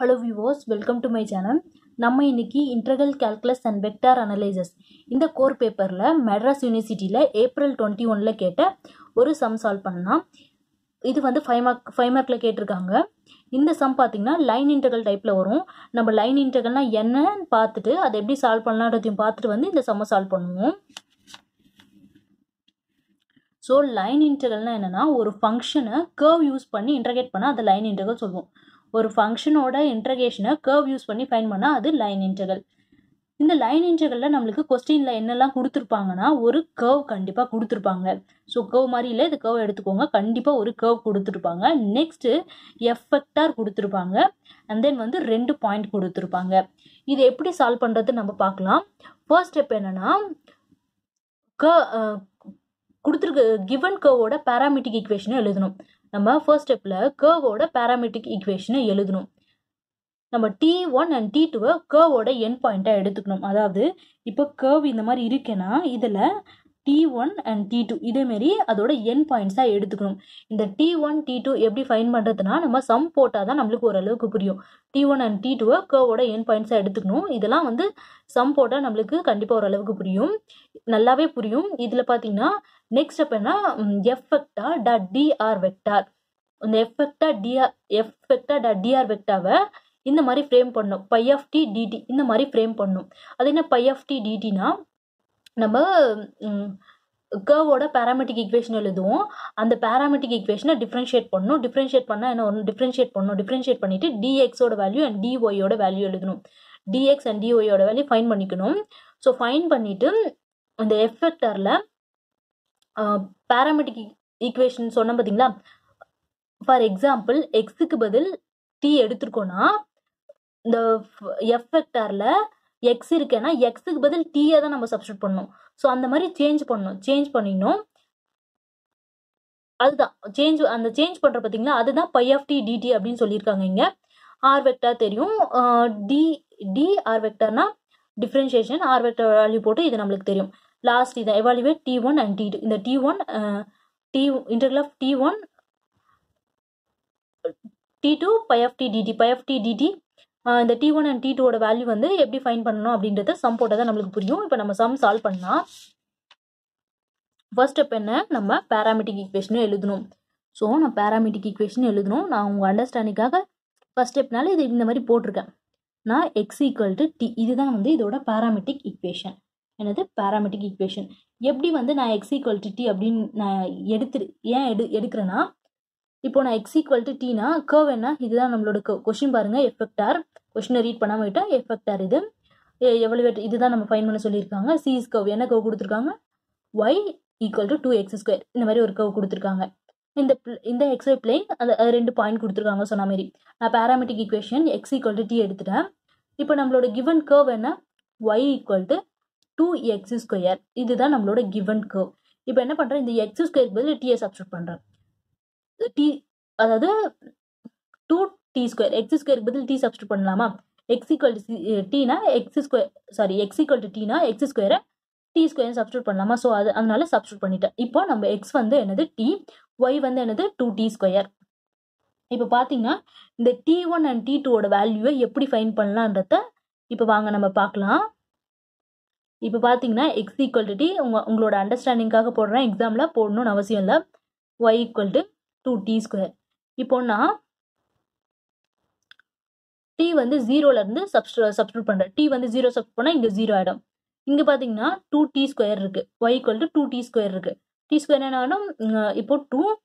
Hello viewers, welcome to my channel. நம்ம இன்னைக்கு integral calculus and vector analysis இந்த core பேப்பர்ல மெட்ராஸ் யூனிவர்சிட்டியில ஏப்ரல் 21ல கேட்ட ஒரு சம் சால்வ் பண்ணலாம். இது வந்து 5 மார்க்ல கேட்டிருக்காங்க. இந்த சம் பாத்தீங்கன்னா லைன் இன்டெகிரல் டைப்ல வரும். நம்ம லைன் இன்டெகிரல்னா என்னன்னு பார்த்துட்டு அதை எப்படி சால்வ் பண்ணலாம்ன்றதையும் பார்த்துட்டு வந்து இந்த சம்மை சால்வ் பண்ணுவோம். ஸோ லைன் இன்டெகிரல்னா என்னன்னா ஒரு ஃபங்க்ஷனை கர்வ் யூஸ் பண்ணி இன்டகிரேட் பண்ணால் அதை லைன் இன்டெகிரல் சொல்லுவோம். ஒரு ஃபங்க்ஷனோட இன்டகிரேஷனை கர்வ் யூஸ் பண்ணி ஃபைண்ட் பண்ணால் அது லைன் இன்டெகிரல். இந்த லைன் இன்டெகிரலில் நம்மளுக்கு கொஸ்டினில் என்னெல்லாம் கொடுத்துருப்பாங்கன்னா ஒரு கர்வ் கண்டிப்பாக கொடுத்துருப்பாங்க. ஸோ கர்வ் மாதிரி இல்லை, இது கர்வ் எடுத்துக்கோங்க. கண்டிப்பாக ஒரு கர்வ் கொடுத்துருப்பாங்க. நெக்ஸ்ட்டு எஃப் வெக்டார் கொடுத்துருப்பாங்க. அண்ட் தென் வந்து 2 பாயிண்ட் கொடுத்துருப்பாங்க. இது எப்படி சால்வ் பண்ணுறது நம்ம பார்க்கலாம். ஃபர்ஸ்ட் ஸ்டெப் என்னன்னா கொடுத்துருக்க கிவன் கர்வோட பேராமெட்ரிக் ஈக்குவேஷனை எழுதணும். நம்ம ஃபர்ஸ்ட் ஸ்டெப்பில் கர்வோட பேராமெட்ரிக் ஈக்குவேஷனை எழுதணும். நம்ம T1 அண்ட் T2 கர்வோட என் பாயிண்ட்டாக எடுத்துக்கணும். அதாவது இப்போ கர்வ் இந்த மாதிரி இருக்குன்னா இதில் T1 அண்ட் T2 இதேமாரி அதோட என் பாயிண்ட்ஸாக எடுத்துக்கணும். இந்த T1 T2 எப்படி ஃபைன் பண்ணுறதுனா நம்ம சம் போட்டால் தான் நம்மளுக்கு ஓரளவுக்கு புரியும். T1 அண்ட் T2 கர்வோட என் பாயிண்ட்ஸாக எடுத்துக்கணும். இதெல்லாம் வந்து சம் போட்டால் நம்மளுக்கு கண்டிப்பாக ஓரளவுக்கு புரியும், நல்லாவே புரியும். இதில் பார்த்தீங்கன்னா நெக்ஸ்ட் ஸ்டெப் என்ன, F vector dot DR vector. இந்த எஃப் வெக்டார் டாட் டிஆர் வெக்டாவை இந்த மாதிரி ஃப்ரேம் பண்ணும். பை ஆஃப் டி டிடி இந்த மாதிரி ஃப்ரேம் பண்ணும். அது என்ன பை ஆஃப் டி டிடினா நம்ம கர்வோட பேராமெட்ரிக் ஈக்குவேஷன் எழுதுவோம். அந்த பேராமெட்ரிக் ஈக்குவேஷனை டிஃப்ரென்ஷியேட் பண்ணணும். டிஃப்ரென்ஷியேட் பண்ணால் என்ன வரும், டிஃப்ரென்ஷியேட் பண்ணிட்டு டிஎக்ஸோட வேல்யூ அண்ட் டிஒயோட வேல்யூ எழுதணும். டிஎக்ஸ் அண்ட் டிஒயோட வேல்யூ ஃபைன் பண்ணிக்கணும். ஸோ ஃபைன் பண்ணிட்டு இந்த எஃப் வெக்டாரில் பேராமெட்ரிக் ஈக்குவேஷன் சொன்ன பார்த்தீங்களா. ஃபார் எக்ஸாம்பிள் எக்ஸுக்கு பதில் டி எடுத்துருக்கோன்னா இந்த எஃப் வெக்டாரில் எக்ஸ் இருக்கேன்னா எக்ஸுக்கு பதில் டீயை தான் நம்ம சப்ஸ்டியூட் பண்ணணும். ஸோ அந்த மாதிரி சேஞ்ச் பண்ணிடணும். அதுதான் சேஞ்ச் பண்ணுற பார்த்தீங்களா, அதுதான் பை ஆஃப் டி டிடி அப்படின்னு சொல்லியிருக்காங்க. இங்கே ஆர் வெக்டார் தெரியும். டி ஆர் வெக்டார்னா டிஃப்ரென்ஷியேஷன், ஆர் வெக்டார் வேல்யூ போட்டு இது நம்மளுக்கு தெரியும். லாஸ்ட் இதை எவாலுவேட் T1 அண்ட் T2. இந்த T1 integral of T1 T2 phi of T DT. இந்த T1 அண்ட் T2 வேல்யூ வந்து எப்படி ஃபைன் பண்ணணும் அப்படின்றத சம் போட்டால் தான் நம்மளுக்கு புரியும். இப்போ நம்ம சம் சால்வ் பண்ணலாம். ஃபர்ஸ்ட் ஸ்டெப் என்ன, நம்ம பேராமெட்ரிக் ஈக்குவேஷனும் எழுதணும். ஸோ நான் பேராமெட்ரிக் ஈக்குவேஷன் எழுதணும். நான் உங்கள் அண்டர்ஸ்டாண்டிங்காக ஃபர்ஸ்ட் ஸ்டெப்னால இது இந்த மாதிரி போட்டிருக்கேன். நான் எக்ஸ் ஈக்குவல் டு டி, இதுதான் வந்து இதோட பேராமெட்ரிக் ஈக்குவேஷன். என்னது பேராமெட்ரிக் ஈக்குவேஷன். எப்படி வந்து நான் எக்ஸ் ஈக்குவல் டு டி அப்படின்னு நான் எடுக்கிறேன்னா இப்போ நான் எக்ஸ் ஈக்குவல் டு டீனா கர்வ் என்ன, இதுதான் நம்மளோட கொஸ்டின் பாருங்க. எஃப் வெக்டார் கொஸ்டினை ரீட் பண்ணாமல் விட்டா எஃப் வெக்டார் இது எவலுவேட் இதுதான் நம்ம ஃபைன் பண்ண சொல்லியிருக்காங்க. சி இஸ் கர்வ் என்ன கர்வ் கொடுத்துருக்காங்க, ஒய் ஈக்குவல் டு 2x². இந்த மாதிரி ஒரு கர்வ் கொடுத்துருக்காங்க. இந்த எக்ஸ்ஒய் பிளேன் அந்த 2 பாயிண்ட் கொடுத்துருக்காங்க. சொன்ன மாதிரி நான் parametric equation X equal to T எடுத்துட்டேன். இப்போ நம்மளோட கிவன் கர்வ் என்ன, ஒய் ஈக்குவல் டு 2x². இதுதான் நம்மளோட கிவன் கர்வ். இப்போ என்ன பண்ணுறேன், இந்த x² பதில் டீயை சப்ஸ்டியூட் பண்ணுறேன். டி அதாவது 2t², x² பதில் டி சப்ஸ்டியூட் பண்ணலாமா. எக்ஸ் ஈக்குவல் டு டீனா எக்ஸ் ஈக்குவல் டு டீனா x² t² சப்ஸ்டியூட் பண்ணலாமா. ஸோ அதனால சப்ஸ்டியூட் பண்ணிட்டேன். இப்போ நம்ம எக்ஸ் வந்து என்னது டி, ஒய் வந்து என்னது 2t². இப்போ பார்த்தீங்கன்னா இந்த T1 அண்ட் T2 வேல்யூவை எப்படி ஃபைன் பண்ணலான்றத இப்போ வாங்க நம்ம பார்க்கலாம். இப்போ பார்த்தீங்கன்னா எக்ஸ் ஈக்குவல் டு டி உங்களோட அண்டர்ஸ்டாண்டிங்காக போடுறேன், எக்ஸாமில் போடணும்னு அவசியம் இல்லை. Y equal to 2t². இப்போ நான் டி வந்து 0லேருந்து சப்ஸ்டியூட் பண்ணுறேன். டி வந்து 0 சப்ஸ்டியூட் பண்ணால் இங்கே 0 ஆகிடும். இங்கே பார்த்தீங்கன்னா 2t² இருக்குது, ஒய் ஈக்குவல் டு 2t² இருக்குது. t² என்ன ஆகிடும், இப்போ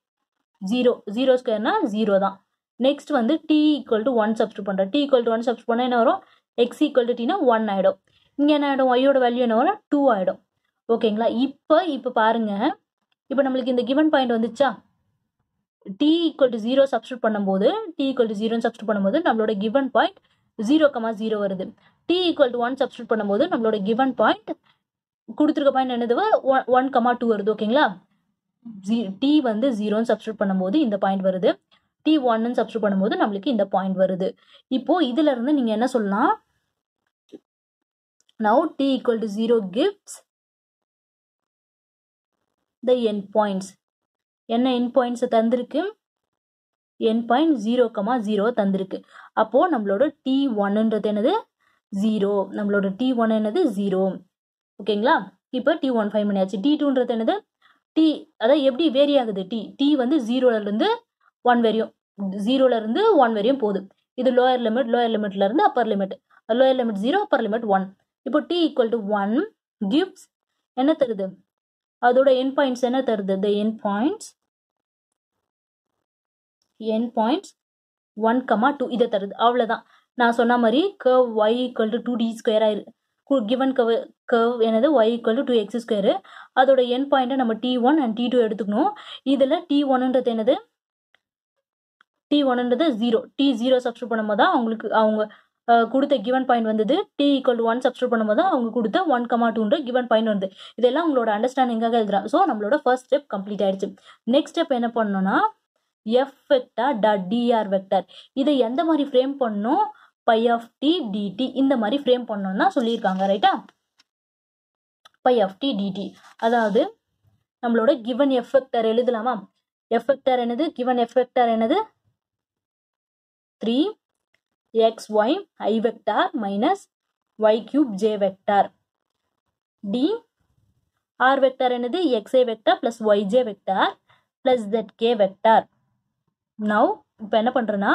0 னா 0 தான். நெக்ஸ்ட் வந்து டி ஈக்குவல் டு 1 சப்ஸ்டியூட் பண்ணுறேன். டி ஈக்குவல் டு 1 சப்ஸ்டியூட் பண்ணால் என்ன வரும், எக்ஸ் ஈக்குவல் டு டீனா 1 ஆகிடும். இங்கே என்ன ஆகிடும், ஒய்யோட வேல்யூ என்ன வரும், 2 ஆகிடும். ஓகேங்களா. இப்போ பாருங்க, இப்போ நம்மளுக்கு இந்த கிவன் பாயிண்ட் வந்துச்சா, டி ஈக்குவல் டு 0 சப்ஸ்டியூட் பண்ணும்போது நம்மளோட கிவன் பாயிண்ட் 0,0 வருது. டி ஈக்குவல் டு 1 சப்ஸ்டியூட் பண்ணும்போது நம்மளோட கிவன் பாயிண்ட் கொடுத்துருக்க பாயிண்ட் என்னது 1,2 வருது. ஓகேங்களா. டி வந்து 0 சப்ஸ்டியூட் பண்ணும்போது இந்த பாயிண்ட் வருது. டி 1 சப்ஸ்டியூட் பண்ணும்போது நம்மளுக்கு இந்த பாயிண்ட் வருது. இப்போ இதுல இருந்து நீங்க என்ன சொல்லலாம், now t equal to 0 gives the end points. என்ன end points தந்திருக்கு, என் பாயிண்ட் 0,0 தந்திருக்கு. அப்போ நம்மளோட T1ன்றது என்னது 0. நம்மளோட T1 என்னது 0. ஓகேங்களா? இப்போ T1 ஃபைன் பண்ணியாச்சு. T2ன்றது என்னது அதாவது எப்படி வேரி ஆகுது T வந்து 0ல இருந்து 1 வரையும் 0ல இருந்து 1 வரையும் போகுது. இது லோயர் லிமிட்ல இருந்து upper limit. Lower limit 0, upper limit 1. இப்போ T = 1 gives என்ன தருது? அதோட எண்ட் பாயிண்ட்ஸ் என்ன தருது? the end points 1,2 இதை தருது. அவ்வளவுதான். நான் சொன்ன மாதிரி curve y = 2d² given curve என்னது y = 2x². அதோட எண்ட் பாயிண்ட்டை நம்ம T1 and T2 எடுத்துக்கணும். இதுல T1ன்றது என்னது? T1ன்றது 0. T0 சப்ஸ்டிட்யூட் பண்ணும்போது தான் அவங்க கொடுத்த given பாயிண்ட் வந்தது. T = 1 சப்ஸ்டிட்யூட் பண்ணும்போது தான் அவங்க கொடுத்த 1,2ன்ற given பாயிண்ட் வந்து. இதெல்லாம் உங்களோட அண்டர்ஸ்டாண்டிங்காக எழுதுறா. ஸோ நம்மளோட ஃபர்ஸ்ட் ஸ்டெப் கம்ப்ளீட் ஆயிடுச்சு. நெக்ஸ்ட் ஸ்டெப் என்ன பண்ணணும்னா f vector dot dr vector. இதை எந்த மாதிரி ஃப்ரேம் பண்ணணும்? பை ஆஃப் டி டிடி இந்த மாதிரி ஃப்ரேம் பண்ணணும்னா சொல்லியிருக்காங்க. ரைட்டா? Phi of T DT. அதாவது நம்மளோட given f வெக்டார் எழுதலாமா? f வெக்டார் என்னது? given f வெக்டார் என்னது? 3xy I vector minus y³ j vector. d r vector என்னது? xi vector plus yj vector plus zk vector. now இப்போ என்ன பண்றேன்னா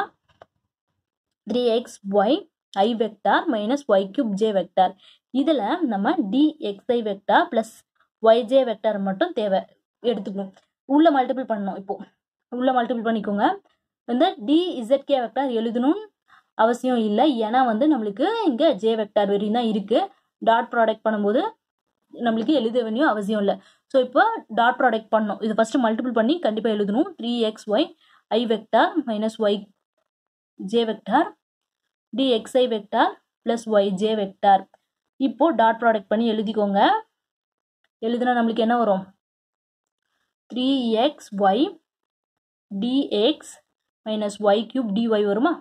3xy I vector minus y³ j vector. இதுல நம்ம dxi vector plus yj vector மட்டும் தேவை எடுத்துக்கணும். உள்ள மல்டிபிள் பண்ணணும். இப்போ உள்ள மல்டிபிள் பண்ணிக்கோங்க. இந்த dzk வெக்டார் எழுதணும் அவசியம் இல்லை. ஏன்னா வந்து நம்மளுக்கு இங்க j வெக்டார் வரையும் தான் இருக்கு. டாட் ப்ராடக்ட் பண்ணும்போது நம்மளுக்கு எழுத வேண்டிய அவசியம் இல்லை. ஸோ இப்போ டாட் ப்ராடக்ட் பண்ணணும். இது ஃபர்ஸ்ட் மல்டிபிள் பண்ணி கண்டிப்பா எழுதணும். 3xy I vector minus yj vector dxi vector plus yj vector. இப்போ டாட் ப்ராடக்ட் பண்ணி எழுதிக்கோங்க. எழுதுனா நம்மளுக்கு என்ன வரும்? 3xy dx minus y³ dy வருமா?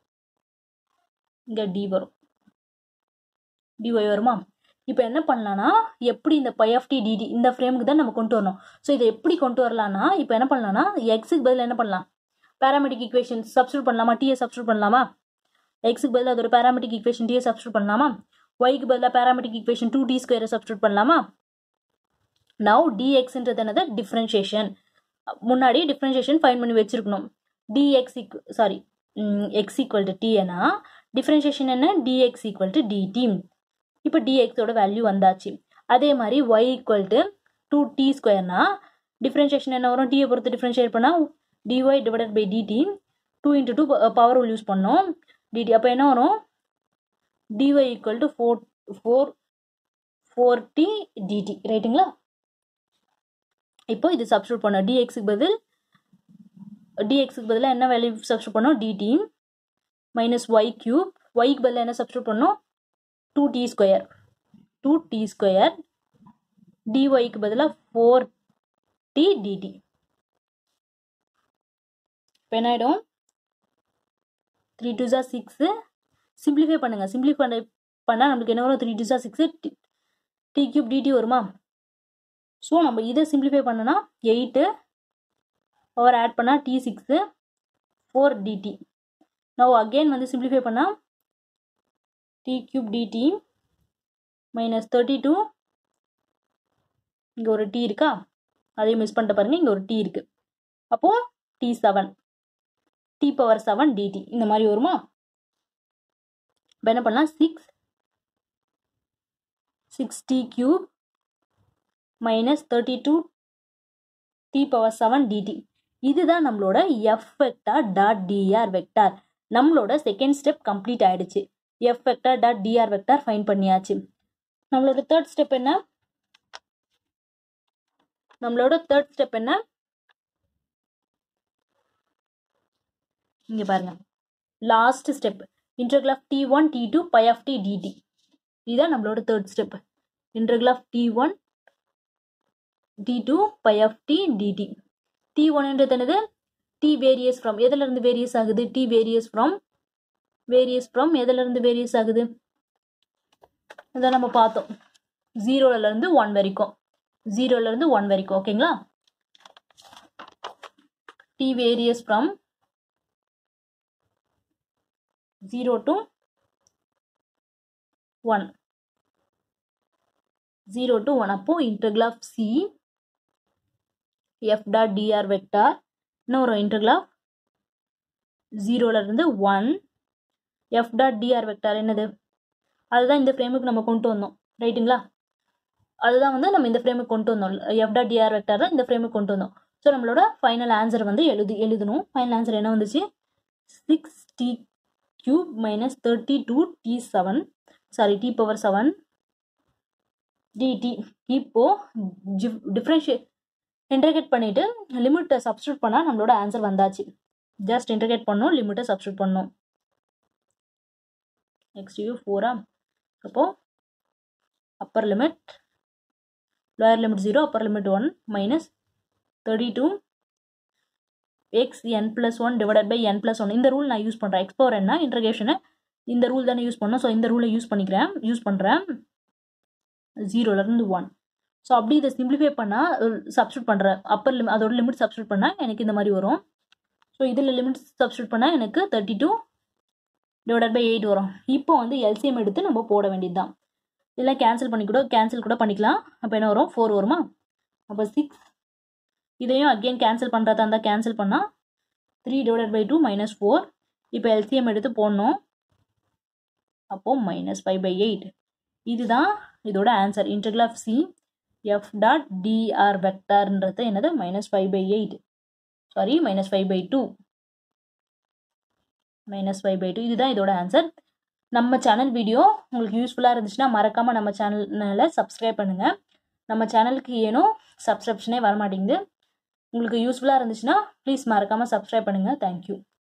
இங்க d வரும். dy வருமா? இப்போ என்ன பண்ணலாம்னா எப்படி இந்த பை ஆஃப் டி டிடி இந்த ஃப்ரேமுக்கு தான் நம்ம கொண்டு வரணும். ஸோ இதை எப்படி கொண்டு வரலாம்னா இப்போ என்ன பண்ணலாம்னா எக்ஸுக்கு பதில் என்ன பண்ணலாம்? பேராமெட்ரிக் ஈக்குவேஷன் சப்ஸ்டிட்யூட் பண்ணலாமா? டீயை சப்ஸ்டிட்யூட் பண்ணலாமா? எக்ஸுக்கு பதில் அதோட பேராமெட்ரிக் ஈக்குவேஷன் டீயை சப்ஸ்டிட்யூட் பண்ணலாமா? ஒய்க்கு பதிலாக பேராமெட்ரிக் ஈக்குவேஷன் 2t² சப்ஸ்டிட்யூட் பண்ணலாமா? நவ் dxன்றது என்னது? டிஃபரன்ஷியேஷன். முன்னாடி டிஃபரன்ஷியேஷன் ஃபைண்ட் பண்ணி வச்சிருக்கணும். x = t னா டிஃபரன்ஷியேஷன் என்ன? dx = dt. இப்போ dx ஓட வேல்யூ வந்தாச்சு. அதே மாதிரி y = 2t² னா டிஃபரன்ஷியேஷன் என்ன வரும்? t பொறுத்து டிஃபரன்ஷியேட் பண்ணா dy divided by dt 2 × 2 power rule use பண்ணோம் dt. அப்போ என்ன வரும்? dy = 4t dt. ரைட்டுங்களா? இப்போ இது சப்ஸ்டிட்யூட் பண்ணோம். dxக்கு பதிலாக என்ன வேல்யூ சப்ஸ்டிட்யூட் பண்ணோம்? dt minus y³. yக்கு பதிலாக என்ன சப்ஸ்டிட்யூட் பண்ணோம்? 2t². dyக்கு பதிலாக 4t dt. இப்போ என்ன ஆயிடும்? 3 2 6. சிம்பிளிஃபை பண்ணுங்க. சிம்பிளிஃபை பண்ணா நமக்கு என்ன வரும்? 3 2 6 t³ dt வருமா? ஸோ நம்ம இதை சிம்பிளிஃபை பண்ணனா 8 பவர் ஆட் பண்ணா t6 4 dt. now again வந்து சிம்பிளிஃபை பண்ணா t³ dt minus 32. இங்க ஒரு t இருக்கா? அதையும் மிஸ் பண்ணிட்டு பாருங்க. இங்க ஒரு t இருக்கு. அப்போ t7 t⁻7 dt இந்த மாதிரி வருமா? இப்போ என்ன பண்ணலாம்? 6t³ minus 32 t⁻7 dt. இதுதான் நம்மளோட f vector dot dr vector. நம்மளோட செகண்ட் ஸ்டெப் கம்ப்ளீட் ஆயிடுச்சு. f vector dot dr vector find பண்ணியாச்சு. நம்மளோட தேர்ட் ஸ்டெப் என்ன? இங்க பாருங்க. Last step integral of t1 t2 phi of t dt. இதுதான் நம்மளோட third step. Integral of t1 t2 phi of t dt. t1ன்றது என்னது? t வேரியஸ் ஃப்ரம் எதுல இருந்து வேரியஸ் ஆகுது? t வேரியஸ் ஃப்ரம் எதுல இருந்து வேரியஸ் ஆகுது? இதை நம்ம பார்த்தோம். 0ல இருந்து 1 வரைக்கும். ஓகேங்களா? t varies from 0 to 1 0 to 1 அப்போ integral of c f dot dr vector இன்னொரு integral of 0ல இருந்து 1 f dot dr vector என்னது அதுதான் இந்த ஃப்ரேமுக்கு நம்ம கொண்டு வந்தோம் ரைட்டுங்களா அதுதான் வந்து நம்ம இந்த ஃப்ரேமுக்கு கொண்டு வந்தோம் f dot dr vector தான் இந்த ஃப்ரேமுக்கு கொண்டு வந்தோம் ஸோ நம்மளோட ஃபைனல் ஆன்சர் வந்து எழுதணும் ஃபைனல் ஆன்சர் என்ன வந்துச்சு 6t cube minus 32t7 sorry t power 7 dt இப்போ டிஃபரன்ஷியேட் இன்டகிரேட் பண்ணிட்டு லிமிட்டை சப்ஸ்டிட்யூட் பண்ணால் நம்மளோட ஆன்சர் வந்தாச்சு ஜஸ்ட் இன்டகிரேட் பண்ணோம் லிமிட்டை சப்ஸ்டிட்யூட் பண்ணோம் நெக்ஸ்ட் யூ 4 அப்போ upper limit lower limit 0 upper limit 1 minus 32 x n plus 1 divided by n plus 1 இந்த ரூல் நான் யூஸ் பண்ணுறேன் x power n இன்டகிரேஷனை இந்த ரூல் தானே யூஸ் பண்ணோம் ஸோ இந்த ரூலை யூஸ் பண்ணுறேன் 0லேருந்து 1 ஸோ அப்படி இதை சிம்பிளிஃபை பண்ணால் சப்ஸ்டியூட் பண்ணுறேன் அப்பர் லிமிட் அதோட லிமிட் சப்ஸ்டியூட் பண்ணால் எனக்கு இந்த மாதிரி வரும் ஸோ இதில் லிமிட் சப்ஸ்டியூட் பண்ணால் எனக்கு 32 டிவைடட் பை 8 வரும் இப்போ வந்து எல்சிஎம் எடுத்து நம்ம போட வேண்டியது தான் இதெல்லாம் கேன்சல் கூட பண்ணிக்கலாம் அப்போ என்ன வரும் 4 வருமா அப்போ 6 இதையும் அகெயின் கேன்சல் பண்ணுறதா இருந்தால் கேன்சல் பண்ணால் 3 டிவைடட் பை 2 மைனஸ் 4 இப்போ எல்சிஎம் எடுத்து போடணும் அப்போது மைனஸ் 5/8 இதுதான் இதோட answer integral of C f dot dr வெக்டார்ன்றது என்னது மைனஸ் 5/8 சாரி மைனஸ் 5/2 இதுதான் இதோட ஆன்சர் நம்ம சேனல் வீடியோ உங்களுக்கு யூஸ்ஃபுல்லாக இருந்துச்சுன்னா மறக்காமல் நம்ம சேனலை சப்ஸ்கிரைப் பண்ணுங்கள் நம்ம சேனலுக்கு ஏனோ சப்ஸ்கிரிப்ஷனே வரமாட்டேங்குது உங்களுக்கு யூஸ்ஃபுல்லாக இருந்துச்சுன்னா ப்ளீஸ் மறக்காமல் சப்ஸ்கிரைப் பண்ணுங்கள் தேங்க்யூ